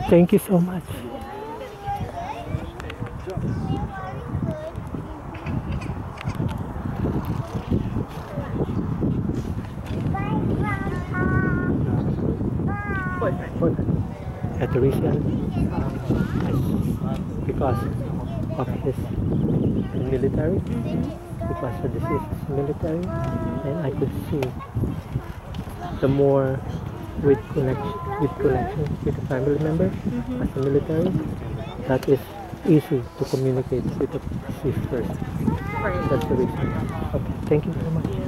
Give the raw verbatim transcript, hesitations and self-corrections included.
Thank you so much. At the recent, because of his military, because of this is military, and I could see the more with connection, with connection with a family member mm-hmm. as a military, that is easy to communicate with the sisters. Right. That's the reason. Okay, thank you very much.